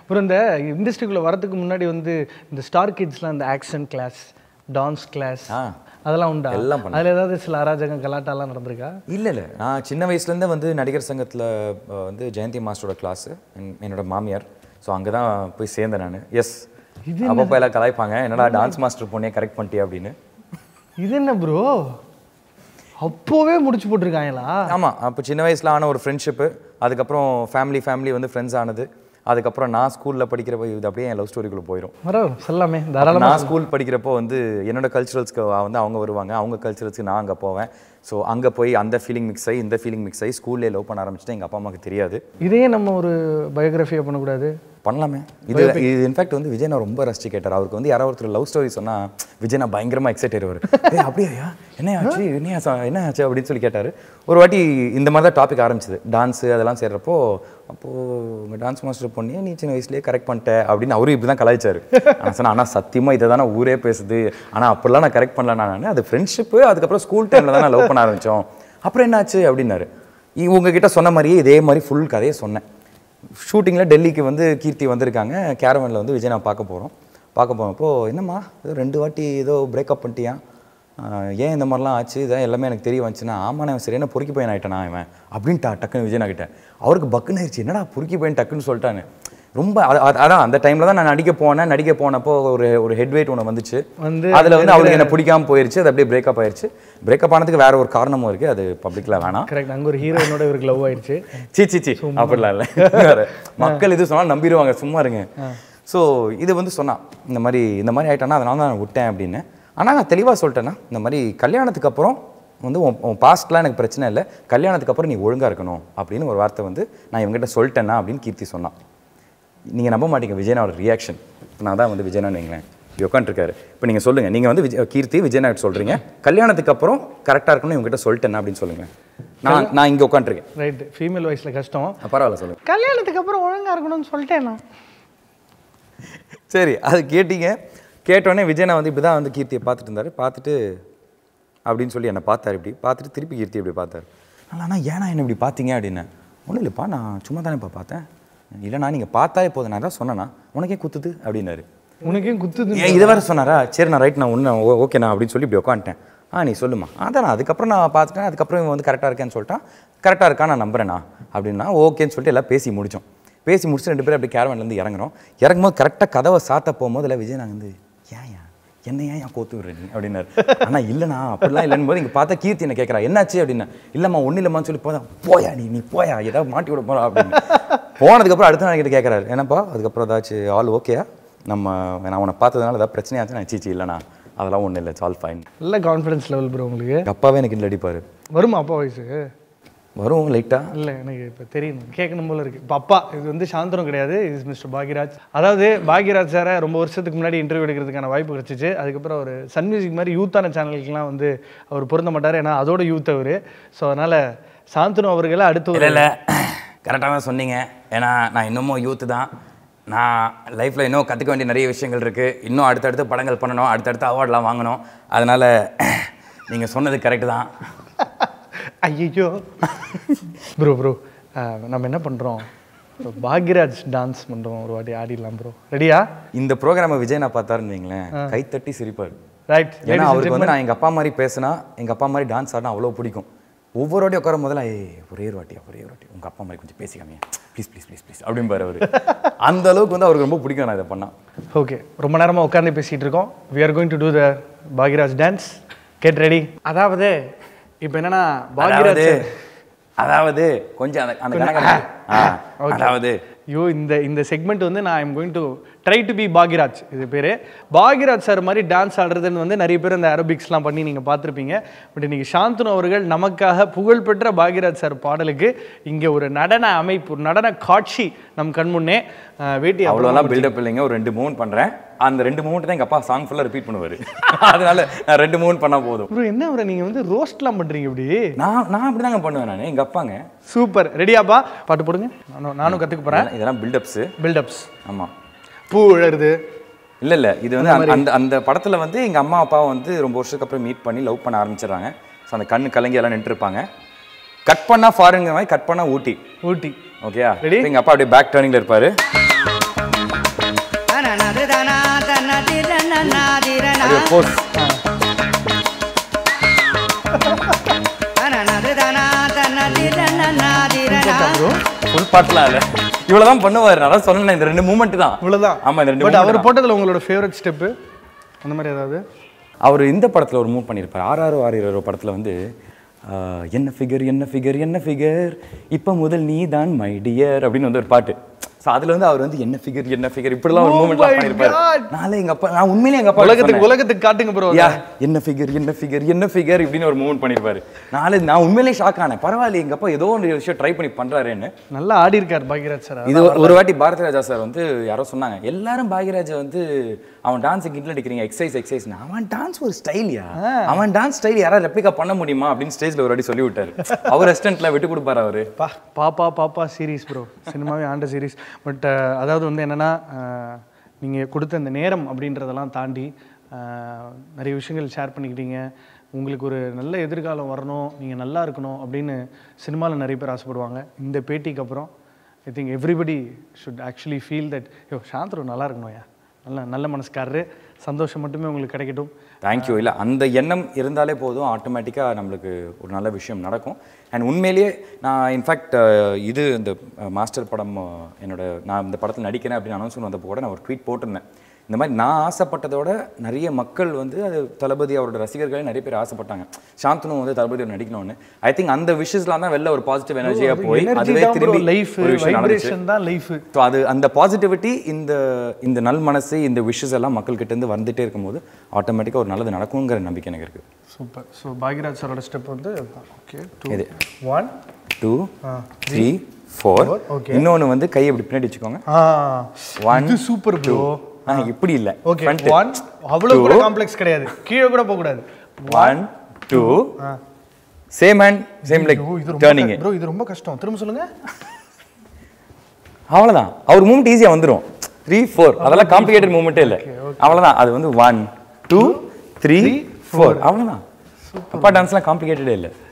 அப்புறம் இந்த இண்டஸ்ட்ரிக்குள்ளே வரதுக்கு முன்னாடி வந்து இந்த ஸ்டார் கிட்ஸ்லாம் இந்த ஆக்ஷன் கிளாஸ், டான்ஸ் கிளாஸ் அதெல்லாம் உண்டா? எல்லாம் அதில் ஏதாவது சில அராஜகம் கலாட்டாலாம் நடந்திருக்கா? இல்லை நான் சின்ன வயசுலேருந்தே வந்து நடிகர் சங்கத்தில் வந்து ஜெயந்தி மாஸ்டரோட கிளாஸு என்னோட மாமியார். ஸோ அங்கே தான் போய் சேர்ந்தேன் நான். எஸ், அப்பப்போ எல்லாம் கலாய்ப்பாங்க, என்னடா டான்ஸ் மாஸ்டர் பொண்ணே கரெக்ட் பண்ணிட்டியா அப்படின்னு. இது என்ன ப்ரோ, அப்போவே முடிச்சு போட்டிருக்காங்களா? ஆமாம், அப்போ சின்ன வயசில் ஆன ஒரு ஃப்ரெண்ட்ஷிப்பு, அதுக்கப்புறம் ஃபேமிலி வந்து ஃப்ரெண்ட்ஸ் ஆனது. அதுக்கப்புறம் நான் ஸ்கூலில் படிக்கிறப்போ இது அப்படியே என் லவ் ஸ்டோரிக்குள்ளே போயிடும். சொல்லாமே தாராளமாக. நான் ஸ்கூல் படிக்கிறப்போ வந்து என்னோட கல்ச்சுரல்ஸ்க்கு வந்து அவங்க வருவாங்க, அவங்க கல்ச்சுரல்ஸ்க்கு நான் அங்கே போவேன். ஸோ அங்கே போய் அந்த ஃபீலிங் மிக்ஸ் ஆகி இந்த ஃபீலிங் மிக்ஸ் ஆகி ஸ்கூல்லே லவ் பண்ண ஆரம்பிச்சுட்டு எங்கள் அப்பா அம்மாவுக்கு தெரியாது. இதையே நம்ம ஒரு பயோகிராஃபியாக பண்ணக்கூடாது? பண்ணலாமே. இது இன்ஃபேக்ட் வந்து விஜய் நான் ரொம்ப ரசிச்சு கேட்டார். அவருக்கு வந்து யாராவது ஒருத்தர் லவ் ஸ்டோரி சொன்னால் விஜய் நான் பயங்கரமாக எக்ஸைட் ஆயிடுவார். அப்படியா, என்ன ஆச்சு அப்படின்னு சொல்லி கேட்டார். ஒரு வாட்டி இந்த மாதிரி தான் டாபிக் ஆரம்பிச்சது, டான்ஸு அதெல்லாம் சேர்றப்போ. அப்போது உங்கள் டான்ஸ் மாஸ்டர் பொண்ணே நீ சின்ன வயசுலேயே கரெக்ட் பண்ணிட்டேன் அப்படின்னு அவரும் இப்படி தான் கலாய்ச்சார். நான் சொன்னேன், ஆனால் சத்தியமாக இதை தானே ஊரே பேசுது, ஆனால் அப்படிலாம் நான் கரெக்ட் பண்ணல. நான் அது ஃப்ரெண்ட்ஷிப்பு, அதுக்கப்புறம் ஸ்கூல் டைமில் தான் நான் லவ் பண்ண ஆரம்பித்தோம். அப்புறம் என்னாச்சு அப்படின்னாரு. உங்ககிட்ட சொன்ன மாதிரியே இதே மாதிரி ஃபுல் கதையை சொன்னேன். ஷூட்டிங்கில் டெல்லிக்கு வந்து கீர்த்தி வந்திருக்காங்க, கேரவனில் வந்து விஜய் நான் பார்க்க போகிறப்போ என்னம்மா ஏதோ 2 வாட்டி ஏதோ பிரேக்கப் பண்ணிட்டியா, ஏன் இந்த மாதிரிலாம் ஆச்சு, இதான் எல்லாமே எனக்கு தெரிய வந்துச்சுன்னா, ஆமாம் நான் சரியான பொறுக்கி பையன் ஆகிட்டேனா இவன் அப்படின்ட்டா டக்குன்னு விஜய் கிட்ட. அவருக்கு பக்குன்னு ஆயிடுச்சு, என்னடா பொறுக்கி பையன் டக்குன்னு சொல்லிட்டான்னு. ரொம்ப அதான் அந்த டைமில் தான் நான் நடிக்க போனப்போ ஒரு ஹெட் வெயிட் ஒன்று வந்துச்சு. அதில் வந்து அவருக்கு என்ன பிடிக்காமல் போயிடுச்சு, அது அப்படியே பிரேக்கப் ஆயிடுச்சு. பிரேக்கப் ஆனதுக்கு வேற ஒரு காரணமும் இருக்குது, அது பப்ளிக்கில் வேணாம். கரெக்ட், அங்கே ஒரு ஹீரோயினோட இவருக்கு லவ் ஆயிடுச்சு. சி அப்படிலாம் இல்லை, மக்கள் இது சொன்னால் நம்பிடுவாங்க, சும்மா இருங்க. ஸோ இது வந்து சொன்னான், இந்த மாதிரி ஆகிட்டானா அதனால தான் நான் விட்டேன் அப்படின்னு. ஆனால் நான் தெளிவாக சொல்லிட்டேன்னா, இந்த மாதிரி கல்யாணத்துக்கு அப்புறம் வந்து உன் பாஸ்ட்லாம் எனக்கு பிரச்சனை இல்லை, கல்யாணத்துக்கு அப்புறம் நீ ஒழுங்காக இருக்கணும் அப்படின்னு ஒரு வார்த்தை வந்து நான் இவங்ககிட்ட சொல்லிட்டேன்னா அப்படின்னு கீர்த்தி சொன்னான். நீங்கள் நம்ப மாட்டீங்க விஜயனோட ரியாக்ஷன். நான் தான் வந்து விஜயனான்னு வைங்களேன், உட்காந்துருக்காரு. இப்போ நீங்கள் சொல்லுங்கள், நீங்கள் வந்து கீர்த்தி விஜயனா சொல்கிறீங்க, கல்யாணத்துக்கு அப்புறம் கரெக்டாக இருக்கணும் இவங்ககிட்ட சொல்லிட்டேன்னா அப்படின்னு சொல்லுங்கள். நான் இங்கே உட்காந்துருக்கேன். ரைட், ஃபீமேல் வாய்ஸில் கஷ்டம், பரவாயில்ல சொல்லுங்கள். கல்யாணத்துக்கு அப்புறம் ஒழுங்காக இருக்கணும்னு சொல்லிட்டேன் நான். சரி, அது கேட்டோடனே விஜயனா வந்து இப்படி தான் வந்து கீர்த்தியை பார்த்துட்டு இருந்தார். பார்த்துட்டு அப்படின்னு சொல்லி என்னை பார்த்தார், இப்படி பார்த்துட்டு திருப்பி கீர்த்தி இப்படி பார்த்தார். ஆனால் ஏன்னா என்ன இப்படி பார்த்தீங்க அப்படின்னு. ஒன்றும் இல்லைப்பா, நான் சும்மா தானே இப்போ பார்த்தேன். இல்லைண்ணா நீங்கள் பார்த்தாலே போதும், நான் தான் சொன்னேண்ணா, உனக்கே குத்துது அப்படின்னாரு. உனக்கே குத்துது இதை வேறு சொன்னாரா? சரி நான் ரைட், நான் ஒன்று ஓகேண்ணா அப்படின்னு சொல்லி இப்படி உட்காந்துட்டேன். நீ சொல்லுமா. அதான் அதுக்கப்புறம் நான் பார்த்துட்டேன், அதுக்கப்புறம் இவன் வந்து கரெக்டாக இருக்கேன்னு சொல்லிட்டான். கரெக்டாக இருக்கா நான் நம்புறேண்ணா அப்படின்னா ஓகேன்னு சொல்லிட்டு எல்லாம் பேசி முடிச்சு 2 பேரும் அப்படி கேரவன்லேருந்து இறங்கும்போது கரெக்டாக கதவை சாத்த போகும்போது இல்லை விஜய் நாங்கள் வந்து ஏன் கோத்து விடுறீங்க அப்படின்னாரு. ஆனால் இல்லைண்ணா அப்படிலாம் இல்லைன்னு போது இங்கே பார்த்தா கீர்த்தி என்ன கேட்குறா, என்னாச்சு அப்படின்னா. இல்லைம்மா ஒன்றும் இல்லைம்மான்னு சொல்லி போயா நீ போயா, ஏதாவது மாட்டி விட போகிறா அப்படின்னு. போனதுக்கப்புறம் அடுத்த நாள் கிட்ட கேட்குறாரு, என்னப்பா அதுக்கப்புறம் ஏதாச்சும் ஆல் ஓகேயா, நான் உன்னை பார்த்ததுனால ஏதாவது பிரச்சனையாச்சு. நான் சீச்சி இல்லைண்ணா அதெல்லாம் ஒன்றும் இல்லை, ஆல் ஃபைன். நல்ல கான்ஃபிடன்ஸ் லெவல் ப்ரோ உங்களுக்கு. அப்பாவே எனக்கு இல்லை அடிப்பார். வருமா அப்பா வயசு? வரும் லைட்டாக. இல்லை எனக்கு இப்போ தெரியணும், கேட்கணும் போல இருக்குது. இப்போ அப்பா இது வந்து சாந்தனம் கிடையாது, இது மிஸ்டர் பாக்யராஜ். அதாவது பாக்யராஜ் சாரை ரொம்ப வருஷத்துக்கு முன்னாடி இன்டர்வியூ எடுக்கிறதுக்கான வாய்ப்பு கிடச்சிச்சு. அதுக்கப்புறம் அவர் சன் மியூசிக் மாதிரி யூத்தான சேனலுக்குலாம் வந்து அவர் பொருந்த மாட்டார், ஏன்னா அதோட யூத் அவர். ஸோ அதனால் சாந்தனு அவர்களை அடுத்து இல்லை கரெக்டாக தான் சொன்னீங்க. ஏன்னா நான் இன்னமும் யூத்து தான். நான் லைஃப்பில் இன்னும் கற்றுக்க வேண்டிய நிறைய விஷயங்கள் இருக்குது. இன்னும் அடுத்தடுத்து படங்கள் பண்ணணும், அடுத்தடுத்து அவார்டெலாம் வாங்கணும். அதனால் நீங்கள் சொன்னது கரெக்டு தான். ஐயோ ப்ரோ நம்ம என்ன பண்ணுறோம், பாக்யராஜ் டான்ஸ் பண்ணுறோம், ஒரு வாட்டி ஆடிடலாம் ப்ரோ. ரெடியா? இந்த ப்ரோக்ராமை விஜய் நான் பார்த்தாருன்னு வைங்களேன், கைத்தட்டி சிரிப்பார். ரைட், ஏன்னா அவருக்கு வந்து நான் எங்கள் அப்பா மாதிரி பேசினா, எங்கள் அப்பா மாதிரி டான்ஸ் ஆடினா அவ்வளோ பிடிக்கும். ஒவ்வொரு வாட்டி உட்கார முதல்ல ஒரே ஒரு வாட்டி உங்கள் அப்பா மாதிரி கொஞ்சம் பேசிக்காமே ப்ளீஸ் அப்படிம்பாரு அவர். அந்த அளவுக்கு வந்து அவருக்கு ரொம்ப பிடிக்கும் நான் இதை பண்ணால். ஓகே, ரொம்ப நேரமாக உட்காந்து பேசிகிட்டு இருக்கோம். We are going to do the Bhagyaraj dance. Get ready. அதாவது இப்போ என்னன்னா பாக்யராஜ், அதாவது கொஞ்சம் அதாவது ஐயோ இந்த செக்மெண்ட் வந்து நான் I'm going to try to be Bhagyaraj. இது பேர் பாக்யராஜ் சார் மாதிரி டான்ஸ் ஆடுறதுன்னு வந்து நிறைய பேர் அந்த ஏரோபிக்ஸ்லாம் பண்ணி நீங்கள் பார்த்துருப்பீங்க. பட் இன்றைக்கி சாந்தனு அவர்கள் நமக்காக புகழ்பெற்ற பாக்யராஜ் சார் பாடலுக்கு இங்கே ஒரு நடன அமைப்பு, ஒரு நடன காட்சி நம் கண்முன்னே. வேட்டி அவ்வளோலாம் பில்டப் இல்லைங்க, ஒரு 2 மூவ்மெண்ட் பண்ணுறேன். அந்த 2 மூவ்மெண்ட் தான் எங்கள் அப்பா சாங் ஃபுல்லாக ரிப்பீட் பண்ணுவார். அதனால நான் 2 மூவ்மெண்ட் பண்ணால் போதும். ப்ரோ என்ன ஒரு நீங்கள் வந்து ரோஸ்ட்லாம் பண்ணுறீங்க இப்படி? நான் அப்படி தாங்க பண்ணுவேன் நான், எங்கள் அப்பாங்க. சூப்பர், ரெடியாப்பா? பாட்டு போடுங்க, நானும் கற்றுக்க போகிறேன். இதெல்லாம் பில்டப்ஸ். ஆமாம், பூ விழருது இல்லை இது வந்து அந்த படத்தில் வந்து எங்கள் அம்மா அப்பாவை வந்து ரொம்ப வருஷத்துக்கு அப்புறம் மீட் பண்ணி லவ் பண்ண ஆரம்பிச்சிடுறாங்க. ஸோ அந்த கண்ணு கலங்கி எல்லாம் நின்றுருப்பாங்க. கட் பண்ணால் ஃபாரின்ங்கிற மாதிரி, கட் பண்ணால் ஊட்டி. ஓகேயா? எங்கள் அப்பா அப்படியே பேக் டர்னிங்கில் இருப்பார். அப்படியே போஸ். ஃபுல் பாட்டுலாம் இல்லை, இவ்வளோதான் பண்ணுவார். நான் சொன்னேன் இந்த 2 மூமெண்ட் தான். இவ்வளோதான். ஆமாம், இந்த 2. பட் அவர் போட்டதில் உங்களோட ஃபேவரட் ஸ்டெப்பு அந்த மாதிரி ஏதாவது? அவர் இந்த படத்தில் ஒரு மூவ் பண்ணியிருப்பார். ஆர்ஆர் ஆரிரோ படத்தில் வந்து என்ன ஃபிகர் என்ன ஃபிகர் என்ன ஃபிகர் இப்போ முதல் நீ தான் மை டியர் அப்படின்னு வந்து ஒரு பாட்டு. ஸோ அதில் வந்து அவர் வந்து என்ன ஃபிகர் இப்படிலாம் ஒரு மூமெண்ட்லாம் பண்ணியிருப்பாரு. நான் உண்மையிலே எங்கள் அப்பா உலகத்துக்கு காட்டுங்க ப்ரோ. என்ன ஃபிகர் இப்படின்னு ஒரு மூமெண்ட் பண்ணியிருப்பாரு. நான் உண்மையிலே ஷாக் ஆனேன். பரவாயில்ல, எங்கள் அப்பா ஏதோ ஒரு விஷயம் ட்ரை பண்ணி பண்ணுறாருன்னு. நல்லா ஆடி இருக்கார் பாக்யராஜ் சார். இது ஒரு வாட்டி பாரதி ராஜா சார் வந்து யாரோ சொன்னாங்க, எல்லாரும் பாக்யராஜை வந்து அவன் டான்ஸுக்கு இன்ட்ல அடிக்கிறீங்க, எக்ஸசைஸ். அவன் டான்ஸ் ஒரு ஸ்டைல்யா, அவன் டான்ஸ் ஸ்டைல் யாராவது ரெப்ளிகா பண்ண முடியுமா அப்படின்னு ஸ்டேஜ்ல ஒரு வாட்டி சொல்லி விட்டாரு. அவர் ரெஸ்டன்ட்ல விட்டு கொடுப்பாரு அவரு. பாப்பா சீரீஸ் ப்ரோ, சினிமாவே ஆண்ட சீரீஸ். பட் அதாவது வந்து என்னன்னா, நீங்கள் கொடுத்த இந்த நேரம் அப்படின்றதெல்லாம் தாண்டி நிறைய விஷயங்கள் ஷேர் பண்ணிக்கிட்டீங்க. உங்களுக்கு ஒரு நல்ல எதிர்காலம் வரணும், நீங்கள் நல்லா இருக்கணும் அப்படின்னு சினிமாவில் நிறைய பேர் ஆசைப்படுவாங்க. இந்த பேட்டிக்கு அப்புறம் I think everybody should actually feel that சாந்தரு நல்லா இருக்கணும்யா, நல்ல மனசுக்காரரு, சந்தோஷம் மட்டுமே உங்களுக்கு கிடைக்கட்டும். தேங்க்யூ. இல்லை, அந்த எண்ணம் இருந்தாலே போதும், ஆட்டோமேட்டிக்காக நம்மளுக்கு ஒரு நல்ல விஷயம் நடக்கும். அண்ட் உண்மையிலேயே நான் இன்ஃபேக்ட் இது இந்த மாஸ்டர் படம் நான் இந்த படத்தில் நடிக்கிறேன் அப்படின்னு அனௌன்ஸ்மெண்ட் வந்தப்போ கூட நான் ஒரு ட்வீட் போட்டிருந்தேன். இந்த மாதிரி நான் ஆசைப்பட்டதோட நிறைய மக்கள் வந்து அது தளபதி அவரோட ரசிகர்களே நிறைய பேர் ஆசைப்பட்டாங்க, சாந்தனு வந்து தளபதியோட நடிக்கணும்னு. ஐ திங்க் அந்த விஷஸ்லாம் தான் வெளில ஒரு பாசிட்டிவ் எனர்ஜியா போய் அதுவே திரும்பி ஒரு விஷயம் நடந்துச்சு. ஸோ அது அந்த பாசிட்டிவிட்டி, இந்த நல் மனசு, இந்த விஷஸ் எல்லாம் மக்கள் கிட்ட இருந்து வந்துட்டே இருக்கும்போது ஆட்டோமேட்டிக்காக ஒரு நல்லது நடக்குங்கிற நம்பிக்கை எனக்கு இருக்கு. சூப்பர். ஸோ பாக்யராஜ் சாரோட ஸ்டெப் வந்து ஓகே, இது 1 2 3 4. இன்னொன்று வந்து கையை இப்படி பின்னாடி வச்சுக்கோங்க. 1 சூப்பர் ப்ரோ. இப்படி இல்ல, ஓகே 1 அவ்வளவு கூட காம்ப்ளெக்ஸ் கிடையாது, கீழ கூட போக கூடாது. 1 2 same hand same leg turning. Bro இது ரொம்ப கஷ்டம், திரும்ப சொல்லுங்க. அவ்வளவுதான், அவர் மூவ்மெண்ட் ஈஸியா வந்துரும். 3 4 அதெல்லாம் காம்ப்ளிகேட்டட் மூவ்மென்ட்டே இல்ல. அவ்வளவுதான், அது வந்து 1 2 3 4 அவ்வளவுதான். அப்பா டான்ஸ்லாம் காம்ப்ளிகேட்டடே இல்ல.